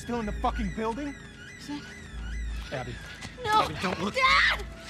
still in the fucking building? Is it? Abby. No! Abby, don't look. Dad!